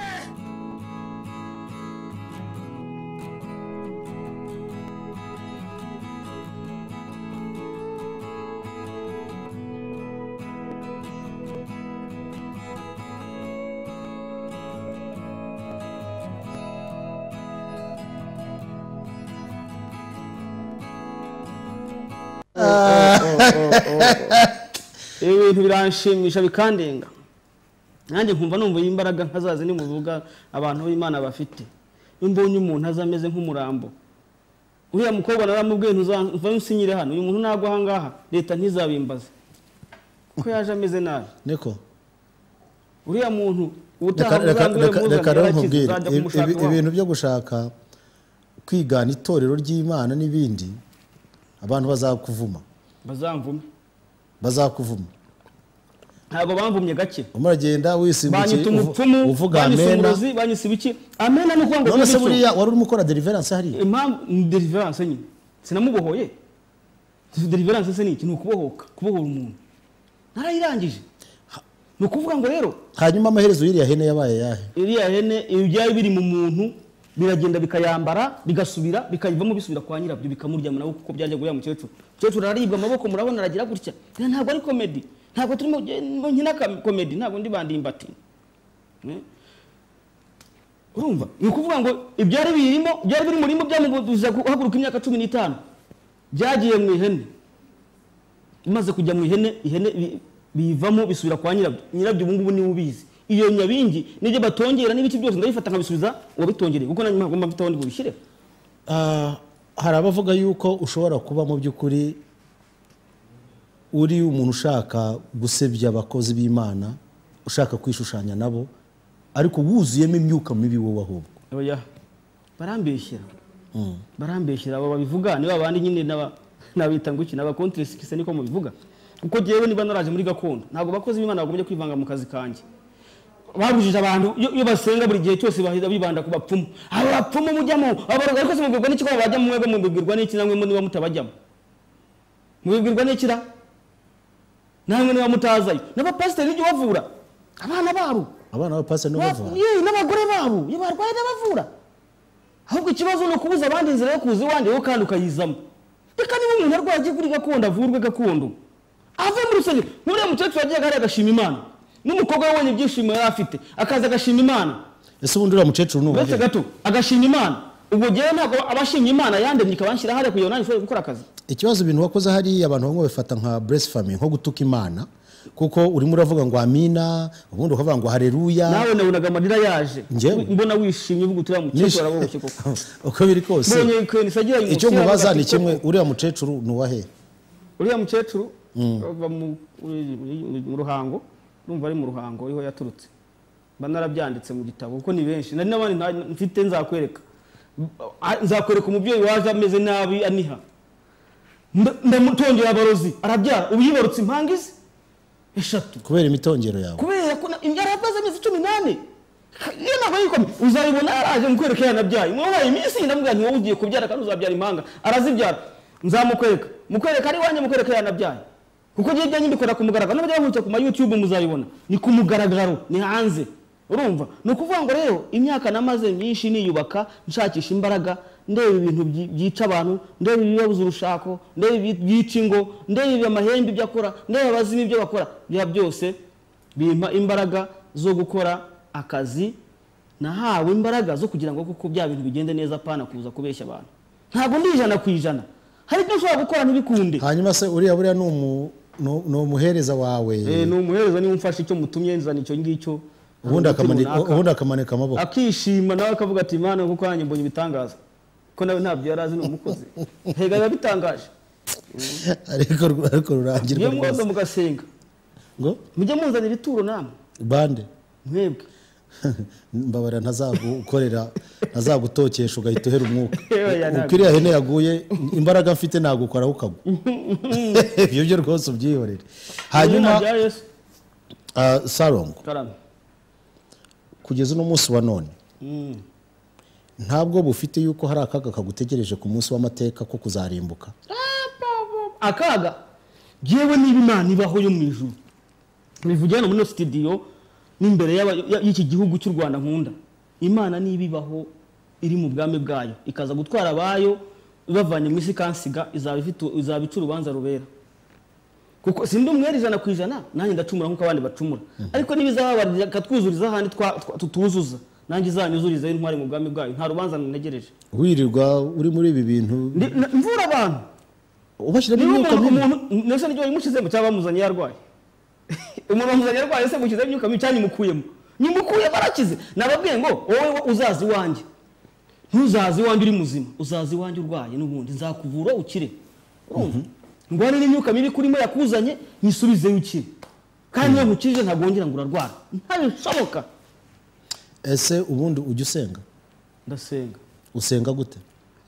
S3: ibintu biranshimisha bikandenga nanjye nkumva numva imbaraga nkazazi ni muvuga abantu b'Imana bafite
S1: mbonye umuntu azameze nk'umurambo uriya mukobwa naramubwiye ntuzava usinyire hano uyu muntu nagwa ahangaha leta ntizabimbaze ko yaje ameze nabi
S2: niko
S1: uriya muntu
S2: reka rero nkubwire ibintu byo gushaka kwigana itorero ry'Imana n'ibindi abantu bazakuvuma
S1: bazamvume
S2: bazakuvuma
S1: ntabwo bamvumye gake
S2: umuragenda wisimbukiye
S1: uvuga amena banyise biki amena ni kuvuga ngo
S2: none se buriya wari urimo ukora deliverance hari
S1: impamvu deliverance nyine sinamubohoye deliverance se ni iki ni ukubohoka kubohora umuntu narayirangije ni ukuvuga ngo rero
S2: hanyuma amaherezo y'iriya hene yabaye yahe
S1: iriya hene ibyaye biri mu muntu biragenda bikayambara bigasubira bikayivamo bisubira kwa nyirabyo bikamuryama nawe kuko byajya guriya mukecuru mukecuru araribwa amaboko murabona aragira gutya ntabwo ari comedy ntabwo turimo nkina comedy ntabwo ndi bandimbati urumva ni ukuvuga ngo ibyari birimo byari biri murimo byamubuza guhaguruka imyaka cumi n'itanu byagiye mu ihene imaze kujya mu ihene ihene bivamo bisubira kwa nyirabyo nyirabyo ubu ngubu niwe ubizi iyo nyabingi nibyo batongera n'ibiti byose ndabifata nkabisubiza wabitongereye kuko nanjye mpagomba mfite abandi bubishyire
S2: hari abavuga yuko ushobora kuba mu by'ukuri uri umuntu ushaka gusebya abakozi b'Imana ushaka kwishushanya nabo ariko wuzuyemo imyuka mibi wowe ahubwo
S1: oya barambeshyira barambeshyira abo babivuga niba abandi nyine nabita ngo iki naba contrast kise niko mubivuga kuko jewe niba naraje muri gakondo ntabwo bakozi b'Imana bagombye kwivanga mu kazi kanje babujije abantu iyo basenga buri gihe cyose bahida bibanda ku bapfumu abo bapfumu mujyamo abaroga ariko se mubwirwa n'iki ko bajya mu mwebwe mubwirwa n'iki namwe niba mutabajyamo mubwirwa n'iki ra namwe niba mutazayo n'abapasiteri n'ibyo bavura abana babo
S2: abana b'abapasiteri no bavura
S1: yewe n'abagore babo iyo barwaye n'abavura ahubwo ikibazo no kubuza abandi inzira yo kuza iwandi wo kandi ukayizamo reka niba umuntu arwaye agiye kuri gakondo avurwe gakondo ave mu rusengero n'uriya mukecuru yagiye gari agashima Imana n'umukobwa we ibyishimo yari afite akaza agashima Imana
S2: ese ubundi uriya mukecuru n'ubu
S1: bese gato agashima Imana ubwo gihe ntabwo abashimye Imana yandemye ikabanshyira hariya kugira nanjye ushobore gukora akazi
S2: ikibazo ibintu wakoze hari abantu bamwe bafata nka blasphemy nko gutuka Imana kuko urimo uravuga ngo amina ubundi ukavuga ngo haleluya
S1: nawe nabonaga amarira yaje mbona wishimye uvuga uturiya mukecuru araboshye koko
S2: uko biri kose
S1: mbonye kwene sagira
S2: icyo mubaza ni kimwe uriya mukecuru nuwahe
S1: uriya mukecuru bava mu ruhango numva ari mu ruhango ariho yaturutse mba narabyanditse mu gitabo kuko ni benshi nari n'abandi mfite nzakwereka nzakwereka umubyeyi waje ameze nabi aniha ndamutongera abarozi arabyara ubu yibarutse impangizi eshatu
S2: kubera imitongero yawe
S1: kubera ko yarabaza amezi cumi n'ane iyo ntabwo yikomye uzabibona araje mukwereka yanabyaye mwabaye iminsi ndamubwira nti wowe ugiye kubyara kandi uzabyara impanga arazibyara nzamukwereka mukwereka ari wanjye mukwereka yanabyaye kuko giye byanyu mbikora ku mugaragaro n'abajya bahuta ku ma YouTube muzabibona ni ku mugaragaro ni hanze urumva no kuvuga ngo rero imyaka namaze myinshi niyubaka nshakisha imbaraga ndebe ibintu byica abantu ndebe ibibabuza urushako ndebe byica ingo ndebe amahembe ibyo akora ndebe abazimi ibyo bakora bya byose bimpa imbaraga zo gukora akazi nahawe imbaraga zo kugira ngo kuko bya bintu bigende neza pana kuza kubeshya abantu ntabwo ndi ijana ku ijana hari ibyo ushobora gukora ntibikunde
S2: hanyuma se uriya buriya ni umu no umuhereza wawe
S1: eh no umuhereza ni umfasha icyo mutumye nzana icyo ngicyo
S2: ubundi akamanika ubundi akamanika amaboko
S1: akishima nawe akavuga ati Imana kuko yanjye mbonye ibitangaza ko nawe ntabyo yarazi ni umukozi hega yabitangaje
S2: ariko ariko rurangirwa
S1: iyo mwoza mugasenga
S2: ngo
S1: mujye munzanira ituro namwe
S2: bande
S1: mwebwe
S2: mbabara ntazagukorera ntazagutokesha ugahita uhera umwuka ukiriya hene yaguye imbaraga mfite nagukora ukagwa ibyo byo rwose ubyihorere hanyuma Sarongo kugeza uno munsi wa none ntabwo bufite yuko hari akaga kagutegereje ku munsi w'amateka ko kuzarimbuka
S1: akaga yewe niba Imana ibaho yo mu ijuru bivugana muri studio n'imbere y'iki gihugu cy'u Rwanda nkunda Imana niba ibaho iri mu bwami bwayo ikaza gutwara abayo bavanye mu isi kansiga izaba ifite izaba icu rubanza rubera kuko sindi umwere ijana ku ijana nanjye ndacumura nkuko abandi bacumura ariko nibizaba katwuzuriza handi tutuzuza nanjye izanyuzuriza intwari mu bwami bwayo nta rubanza ntegereje
S2: wirirwa uri muri ibi bintu
S1: mvura abantu
S2: ubashira n'imyuka
S1: umuntu nese n'icyo yimushize mu cyaba muzanye yarwaye umuntu muzanye yarwaye se mukize imyuka micanyi mukuyemo nyimukuye barakize nababwiye ngo wowe uzazi wanjye ntuzazi iwanjye uri muzima uzazi iwanjye urwaye n'ubundi nzakuvura ukire urumva ngwane n'imyuka mibi kurimo yakuzanye nyisubize ukire kandi iyo nkukije ntagongera ngo urarwara ntabishoboka.
S2: ese ubundi ujya usenga?
S1: Ndasenga.
S2: Usenga gute?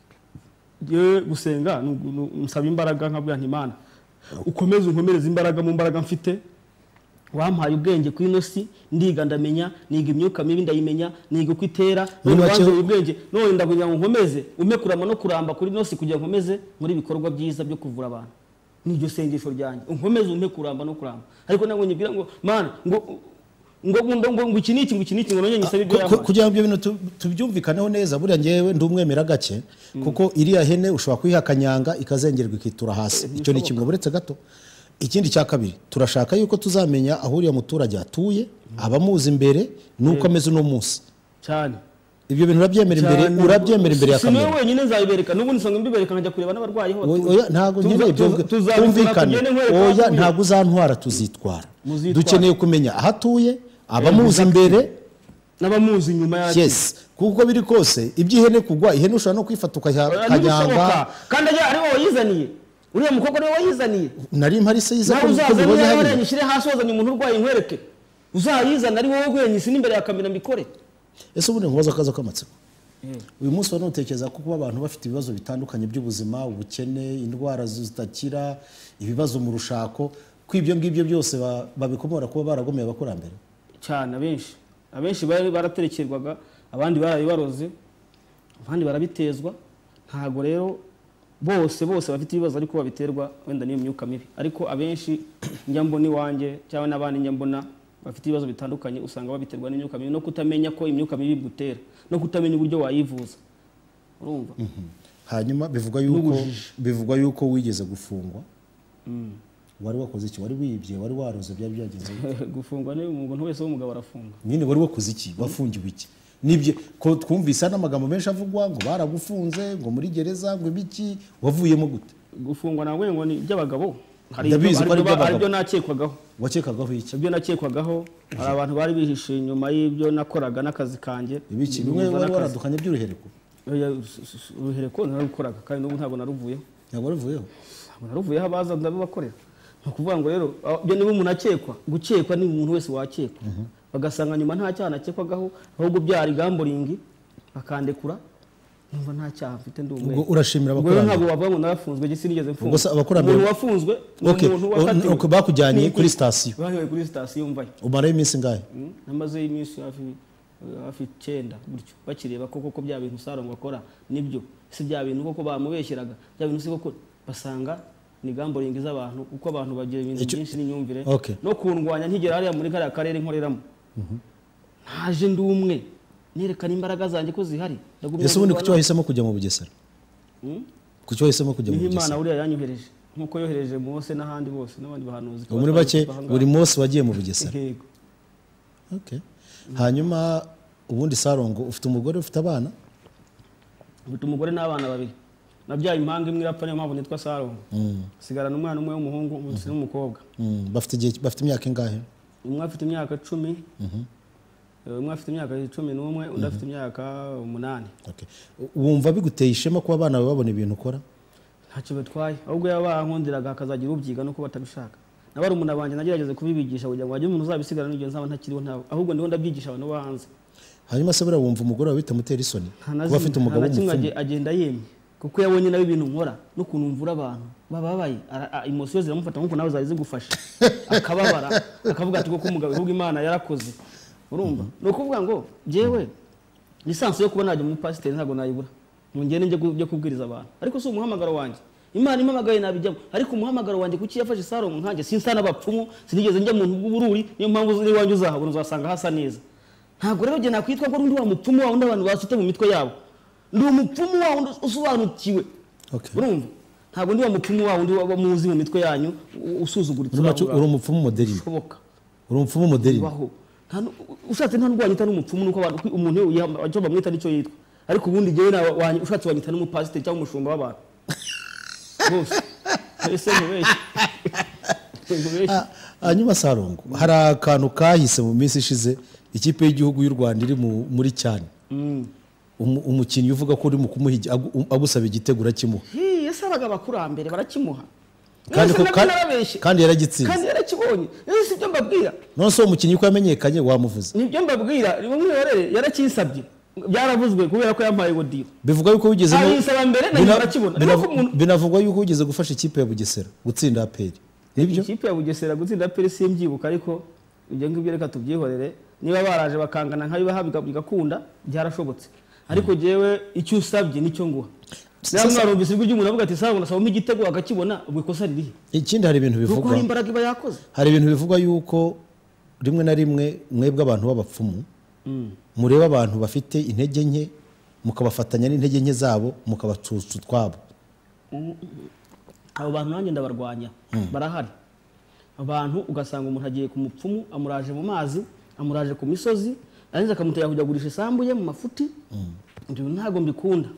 S1: Yewe gusenga nsaba imbaraga nkabwira nti Imana ukomeze unkomereze imbaraga mu mbaraga mfite, wampaye ubwenge ku ino si ndiga ndamenya, niga imyuka mibi ndayimenya, niga uko itera, none wanze ubwenge none ndagunya ngo nkomeze ume kurama no kuramba kuri ino si kugira nkomeze muri bikorwa byiza byo kuvura abantu. Niryo sengesho ryanjye, unkomeze ume kuramba no kuramba. Ariko nabwo nyibwira ngo Mana ngo ngo ngo ngo iki niki ngo iki niki ngo nonye nyisabe ibyo yambaye
S2: kugira ngo ibyo bintu tubyumvikaneho neza. Buriya ngewe ndi umwemera gake kuko iriya hene ushobora kuyiha kanyanga ikazengerwa ikitura hasi. Icyo ni kimwe buretse gato. Ikindi cya kabiri turashaka yuko tuzamenya aho uriya muturage atuye, abamuzi imbere nuko ameze uno munsi
S1: cyane.
S2: Ibyo bintu urabyemera imbere urabyemera imbere ya kamera.
S1: Sino wenyine nzabibereka n'ubundi nsanga mbibereka nkajya kureba n'abarwayi ho.
S2: Oya ntago nkeneye ibyo tumvikane. Oya ntago uzantwara tuzitwara. Dukeneye kumenya aho atuye, abamuzi imbere
S1: n'abamuzi nyuma yacu.
S2: Yes, kuko biri kose ibyihene kugwa ihene ushobora no kwifata ukajyanga
S1: kandi ari wowe yizaniye. Uriya mukobwa niwe wayizaniye.
S2: Nari mpari se yiza ko
S1: ubonye hari nyishire hasi wazanye umuntu urwaye inkwereke. Uzayizana ari wowe gwenyisi n'imbere ya kamera mbikore.
S2: Ese ubundi nkubaza akaza kamatsiko. Uyu munsi wa notekereza ko kuba abantu bafite ibibazo bitandukanye by'ubuzima, ubukene, indwara zitakira, ibibazo mu rushako, kwibyo ngibyo byose babikomora kuba baragomeye abakurambere
S1: cyane. Abenshi abenshi bari baraterekerwaga, abandi barabibaroze, abandi barabitezwa. Ntago rero bose bose bafite ibibazo ariko babiterwa wenda niyo myuka mibi. Ariko abenshi njya mbona iwanjye cyangwa n'abandi njya mbona bafite ibibazo bitandukanye usanga babiterwa n'imyuka mibi no kutamenya ko imyuka mibi gutera no kutamenya uburyo wayivuza. Urumva?
S2: Hanyuma bivugwa yuko bivugwa yuko wigeze gufungwa. Wari wakoze iki? Wari wibye? Wari waroze? Bya byagenze
S1: gufungwa ni umuntu wese w'umugabo arafunga.
S2: Nyine wari wakoze iki? Wafungiwe iki? Nibye ko twumvise n'amagambo menshi avugwa ngo baragufunze ngo muri gereza ngo ibiki, wavuyemo gute?
S1: Gufungwa nawe ngo ni by'abagabo.
S2: Hari
S1: ibyo nakekwagaho.
S2: Wakekagaho iki?
S1: Ibyo nakekwagaho hari abantu bari bihishe inyuma y'ibyo nakoraga n'akazi kanjye.
S2: Ibiki bimwe wari waradukanye by'uruhereko?
S1: Uruhereko nararukoraga kandi n'ubu ntabwo naruvuyeho.
S2: Ntabwo naruvuyeho?
S1: Ntabwo naruvuyeho abaza ndabibakorera. No kuvuga ngo rero byo niba umuntu akekwa, gukekwa ni umuntu wese wakekwa. Bagasanga nyuma nta cyaha nakekwagaho ahubwo byari gamboringi bakandekura. Numva nta cyaha mfite ndi umwe.
S2: Ubwo urashimira abakurambere.
S1: Ntabwo bavuga ngo narafunzwe gisi nigeze mfunga.
S2: Ubwo abakurambere
S1: umuntu wafunzwe
S2: umuntu wafatiwe. Okay, bakujyanye kuri station.
S1: Bahiwe kuri station mvaye.
S2: Umaraye iminsi ngahe?
S1: Namaze iminsi hafi hafi cyenda gutyo. Bakireba koko ko bya bintu Sarongo akora nibyo. Si bya bintu koko bamubeshyeraga. Bya bintu si koko basanga ni gamboringi z'abantu uko abantu bagira ibintu byinshi n'inyumvire no kundwanya ntigera hariya muri kariya karere nkoreramo. Ntaje ndi umwe nerekana imbaraga zanjye ko zihari.
S2: Ese ubundi kucyo wahisemo kujya mu Bugesera? Kucyo wahisemo kujya mu Bugesera?
S1: Imana uriya yanyohereje nkuko yohereje Mose n'ahandi bose n'abandi bahanuzi.
S2: Muri bake buri Mose wagiye mu Bugesera.
S1: Yego.
S2: Okay. Hanyuma ubundi Sarongo ufite umugore ufite abana?
S1: Ufite umugore n'abana babiri. Nabyaye impanga imwe irapfa niyo mpamvu nitwa Sarongo. Sigarana umwana umwe w'umuhungu ndetse n'umukobwa.
S2: Bafite igihe bafite imyaka ingahe?
S1: Umwe afite imyaka cumi. Umwe afite imyaka cumi n'umwe undi afite imyaka umunani.
S2: Okay. Wumva biguteye ishema kuba abana babona ibintu ukora?
S1: Ntacyo bitwaye. Ahubwo yabankundiraga akazagira ubyiga no kuba batabishaka. Nabari umuntu abanje nagerageze kubibigisha kugira ngo ajye umuntu uzabisigara n'ibyo nzaba ntakiriho ntawe. Ahubwo ndiho ndabyigisha abantu bo hanze. Hanyuma
S2: se bura wumva umugore wawe bitamutera isoni? Kuba afite umugabo
S1: w'umupfumu agenda yemye. Kuko yabonye nawe ibintu nkora no kunumvura abantu bababaye emotion ziramufata nkuko nawe zazi zigufasha akababara akavuga ati ko umugabo ahubwo Imana yarakoze. Urumva? No kuvuga ngo jewe lisansi yo kuba najya mu pasteur ntago nayibura ngo ngene nje byo kubwiriza abantu ariko si umuhamagaro wanjye. Imana impamagaye nabijyamo ariko umuhamagaro wanjye kuki yafashe Sarongo nkanjye sinsana abapfumu sinigeze njya mu bw'ubururi niyo mpamvu ziri wanjye uzahabona uzasanga hasa neza. Ntago rero je nakwitwa ko ndi wa mupfumu wa undi abantu basute mu mitwe yabo. Ndi umupfumu wa undi usobanukiwe.
S2: Okay.
S1: Urumva? Ntago ndi wa mupfumu wa undi wamuzi mu mitwe yanyu usuzuguritse.
S2: Uri umupfumu modeli.
S1: Shoboka.
S2: Uri umupfumu modeli.
S1: Baho. Ushatse nta ndwanyita n'umupfumu nuko abantu umuntu cyo bamwita nicyo yitwa. Ariko ubundi jewe na ushatse wanyita n'umupasiteri cyangwa umushumba w'abantu. Bose. Ese mubeshi.
S2: Hanyuma Sarongo hari akantu kahise mu minsi ishize ikipe y'igihugu y'u Rwanda iri muri cyane. umu- umukinnyi uvuga ko uri mu kumuha igi- agu- agusaba igitego urakimuha
S1: Hi, ese abaga abakurambere barakimuha
S2: kandi ko-
S1: Mwese
S2: kandi-
S1: narabeshye.
S2: kandi yaragitsinze
S1: kandi yarakibonye ese si byo mbabwira
S2: none se uwo mukinnyi ko yamenyekanye wamuvuze
S1: nibyo mbabwira umwiyorere yarakisabye byaravuzwe kubera ko yampaye godiyo
S2: bivugwa yuko wigeze no-
S1: ayisaba mbere na
S2: bina-
S1: nyuma arakibona
S2: bina-
S1: Nuko umuntu-
S2: binavugwa yuko wigeze gufasha ikipe ya Bugesera gutsinda A P R nibyo
S1: ikipe ya Bugesera gutsinda peri simbyibuka ariko ibyo ngibyo reka tubyihorere niba baraje bakangana nkabibaha bigakunda byarashobotse ariko jewe icyo usabye nicyo nguha
S2: Sasa-
S1: niba mwarumvise ijwi ry'umuntu avuga ati sawa nasaba igitego akakibona ubwo ikosa ririhe
S2: ikindi hari ibintu
S1: nuko
S2: bivugwa
S1: hari imbaraga iba yakoze
S2: hari ibintu bivugwa yuko rimwe na rimwe mwebwe abantu b'abapfumu mureba abantu bafite intege nke mukabafatanya n'intege nke zabo mukabacuca utwabo
S1: abo bantu nanjye ndabarwanya barahari abantu ugasanga umuntu agiye ku mupfumu amuraje mu mazi amuraje ku misozi arangiza akamutera kujya kugurisha isambu ye mu mafuti ibyo ntabwo mbikunda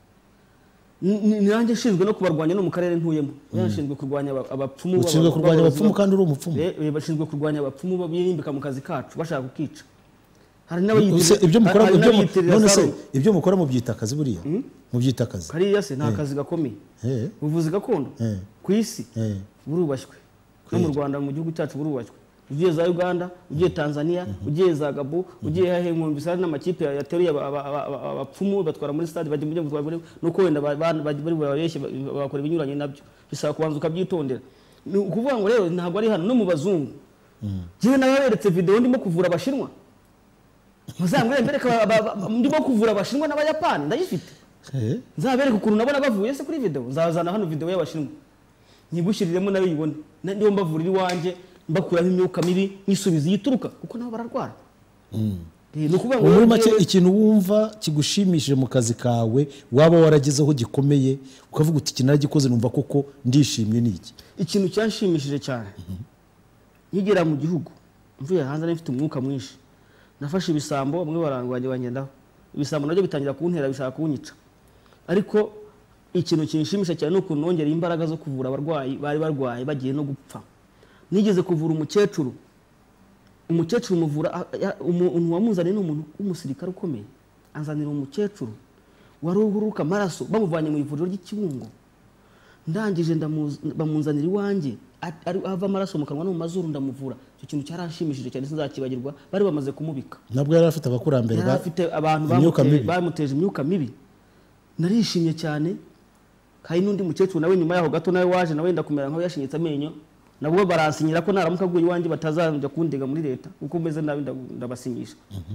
S1: Ni- ni- nanjye nshinzwe no kubarwanya no mu karere ntuyemo nshinzwe kurwanya aba- abapfumu
S2: ushinzwe
S1: baba-
S2: kurwanya
S1: b'aborozi
S2: abapfumu
S1: ba-
S2: kandi uri umupfumu
S1: Eh, eh, bashinzwe kurwanya abapfumu babirimbika mu kazi kacu bashaka kukica hari
S2: Use
S1: n'abayitirira
S2: ibyo mukora
S1: hari
S2: ibyo mu-
S1: n'abayitirira
S2: none se
S1: Salomo.
S2: ibyo mukora mu byita akazi buriya mu byita akazi
S1: kariya se nta kazi gakomeye
S2: Eh,
S1: ubuvuzi gakondo
S2: Eh.
S1: ku isi
S2: eh.
S1: burubashywe no mu Rwanda mu gihugu cyacu burubashywe ugiye za Uganda ugiye Tanzania ugiye za Gabo ugiye hahe nkumvise hari n'amakipe yateruye aba- aba- aba- aba- abapfumu batwara muri stade bajya mu gutwara nuko wenda ba- ba- bari bareshye bakora ibinyuranye nabyo bisaba kubanza ukabyitondera ni ukuvuga ngo rero ntabwo ari hano no mu bazungu jewe nababeretse video ndimo kuvura abashinwa muzambwire mbereka aba- aba- ndimo kuvura abashinwa n'abayapani ndayifite
S2: Eh,
S1: nzabereka ukuntu nabona bavuye se kuri video nzazana hano video y'abashinwa nyigushyiriremo nayo yibone ndiyo mbavurira iwanjye mbakuraho imyuka mibi nyisubiza iyituruka kuko nabo bararwara Eh, ni ukuvuga ngo
S2: muri
S1: rero
S2: make
S1: njyewe-
S2: ikintu wumva kigushimishije mu kazi kawe waba waragezeho gikomeye ukavuga uti iki naragikoze numva koko ndishimye n'iki
S1: ikintu cyanshimishije cyane nkigera mu gihugu mvuye hanze nari mfite umwuka mwinshi nafashe ibisambo bamwe barangwanye bangendaho ibisambo nabyo bitangira kuntera bishaka kunyica ariko ikintu kinshimisha cyane ni ukuntu nongereye imbaraga zo kuvura abarwayi bari barwaye bagiye no gupfa nigeze kuvura umukecuru umukecuru umuvura a- ya- umuntu wamuzaniye ni umuntu w'umusirikare ukomeye anzanira umukecuru wari uhuruka amaraso bamuvanye mu ivuriro ry'ikibungo ndangije ndamuz- bamuzanira iwanjye a- ari- ava amaraso mu kanwa no mu mazuru ndamuvura icyo kintu cyaranshimishije cyane sinzakibagirwa bari bamaze kumubika
S2: nabwo yari afite abakurambere
S1: yari
S2: ba-
S1: afite abantu
S2: imyuka
S1: bamute-
S2: mibi.
S1: bamuteje imyuka mibi narishimye cyane hari n'undi mukecuru nawe nyuma yaho gato nawe waje nawe wenda kumera nkaho yashinyitse amenyo nabwo baransinyira ko naramuka aguye iwanjye batazajya kundega muri leta kuko meze nabi nda- ndabasinyisha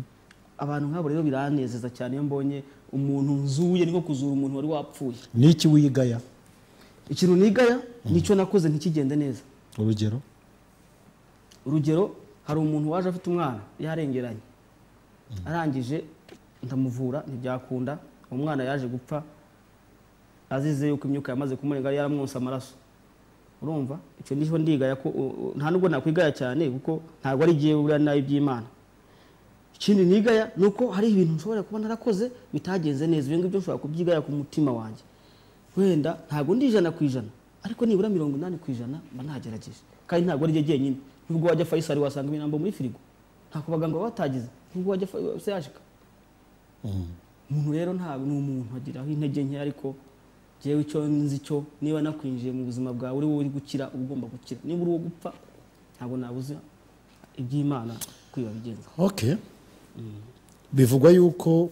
S1: abantu nk'abo rero biranezeza cyane iyo mbonye umuntu nzuye ni nko kuzura umuntu wari wapfuye
S2: n'iki wigaya
S1: ikintu nigaya nicyo nakoze ntikigende neza
S2: urugero
S1: urugero hari umuntu waje afite umwana yarengeranye arangije ndamuvura ntibyakunda umwana yaje gupfa azize yuko imyuka yamaze kumurenga yaramwonsa amaraso urumva icyo ndiho ndigaya ko u- u- nta nubwo nakwigaya cyane kuko ntabwo ari igihe buriya nabi by'Imana ikindi nigaya ni uko hari ibintu nshobora kuba narakoze bitagenze neza ibyo ngibyo nshobora kubyigaya ku mutima wanjye wenda ntabwo ndi ijana ku ijana ariko nibura mirongo inani ku ijana mba nagerageje kandi ntabwo ari ryo jyenyine nubwo wajya Faisal wasanga imirambo muri firigo ntako baganga baba batagize nubwo wajya Fa- sehashika umuntu rero ntabwo ni umuntu agiraho intege nke ariko jewe icyo nzi cyo niba nakwinjiye mu buzima bwawe uri wowe uri gukira uba ugomba gukira niba uri uwo gupfa ntabwo nabuze iby'Imana kwiba bigenza
S2: okay bivugwa yuko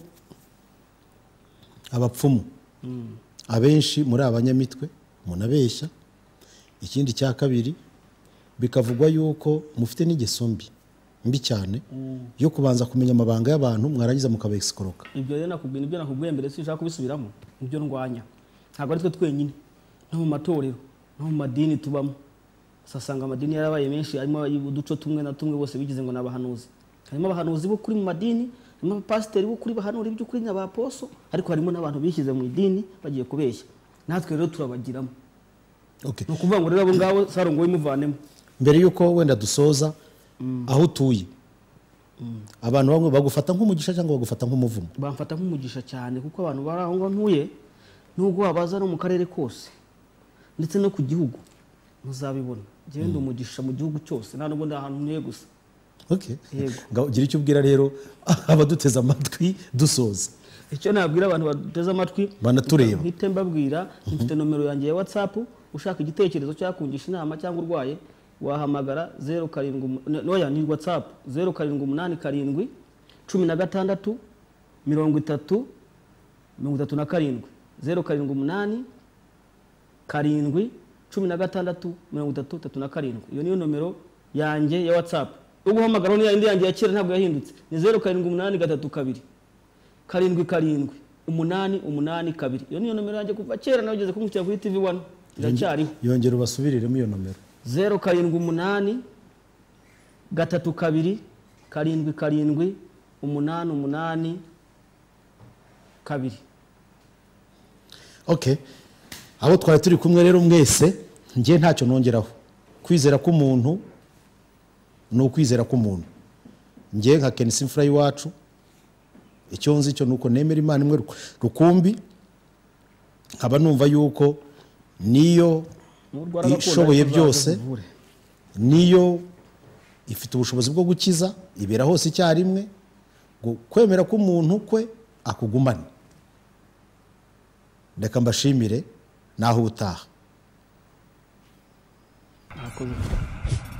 S2: abapfumu abenshi muri abanyamitwe munabeshya ikindi cya kabiri bikavugwa yuko mufite n'ingeso mbi mbi cyane yo kubanza kumenya amabanga y'abantu mwarangiza mukabesikoroka
S1: ibyo rero nakubwiye ibyo nakubwiye mbere sinshaka kubisubiramo ibyo ndwanya ntabwo ari twe twenyine no mu matorero no mu madini tubamo usasanga amadini yarabaye menshi harimo uduco tumwe na tumwe bose bigize ngo n'abahanuzi harimo abahanuzi bo kuri mu madini harimo abapasiteri bo kuri bahanura iby'ukuri n'abaposo ariko harimo n'abantu bishyize mu idini bagiye kubeshya natwe rero turabagiramo
S2: okay
S1: ni ukuvuga ngo rero abo ngabo sarongo wimuvanemo
S2: mbere yuko wenda dusoza aho utuye abantu bamwe bagufata nk'umugisha cyangwa bagufata nk'umuvumo
S1: bamfata nk'umugisha cyane kuko abantu bari aho ngaho ntuye nubwo wabaza no mu karere kose ndetse no ku gihugu muzabibona njyewe ndi umugisha mu gihugu cyose nta nubwo ndi ahantu ntuye gusa
S2: okay
S1: Yego.
S2: ngaho gira icyo ubwira rero abaduteze amatwi dusoza
S1: icyo nabwira abantu bateze amatwi
S2: banatureba
S1: mpite mbabwira mfite nomero yanjye ya WhatsApp ushaka igitekerezo cyakungisha inama cyangwa urwaye wahamagara zero karindwi noya ni WhatsApp zero karindwi umunani karindwi cumi na gatandatu mirongo itatu mirongo itatu na karindwi zero karindwi umunani karindwi cumi na gatandatu mirongo itatu itatu na karindwi iyo niyo nomero yanjye ya WhatsApp uguhamagara ni yindi yanjye ya kera ntabwo yahindutse ni zero karindwi umunani gatatu kabiri karindwi karindwi umunani umunani kabiri iyo niyo nomero yanjye kuva kera nageze kumukira kuri T V one iracyariho
S2: yongera ubasubiriremo iyo nomero
S1: zero karindwi umunani gatatu kabiri karindwi karindwi umunani umunani kabiri.
S2: Okay, abo twari turi kumwe rero mwese ngiye ntacyo nongeraho. Kwizera ko umuntu no kwizera ko umuntu ngiye nka Kenisi Imfura y'iwacu icyo nzi cyo nuko nemera Imana imwe rukumbi nkaba numva yuko niyo ishoboye byose niyo ifite ubushobozi bwo gukiza ibera hose icyarimwe kwemera ko umuntu kwe akugumane. Ndeka mbashimire naho utaha.
S1: Nakoze.